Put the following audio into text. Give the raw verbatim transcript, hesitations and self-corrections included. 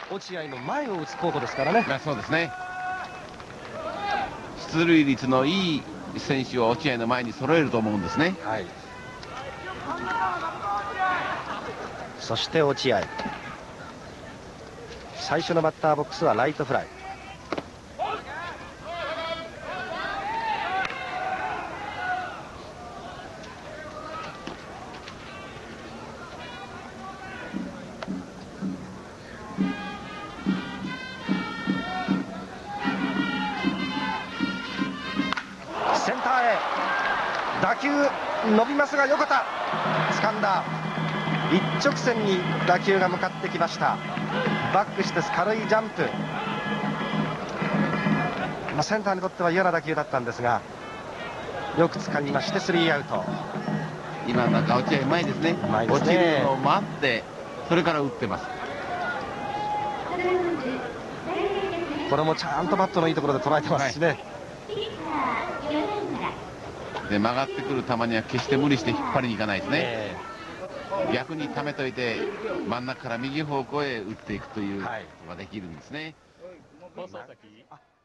落合の前を打つ候補ですからね。 そうですね。出塁率のいい選手を落合の前に揃えると思うんですね。 はい。そして落合、最初のバッターボックスはライトフライ。センターへ打球伸びますが、横田掴んだ。一直線に打球が向かってきました。バックして軽いジャンプ、まあ、センターにとっては嫌な打球だったんですが、よく掴みましてスリーアウト。 今なんか落合前ですね。 前ですね。 落ちるのを待ってそれから打ってます。 これもちゃんとバットのいいところで捉えてますしね、はい。 で曲がってくる球には決して無理して引っ張りに行かないですね、 えー、逆に溜めといて真ん中から右方向へ打っていくということができるんですね。 はい。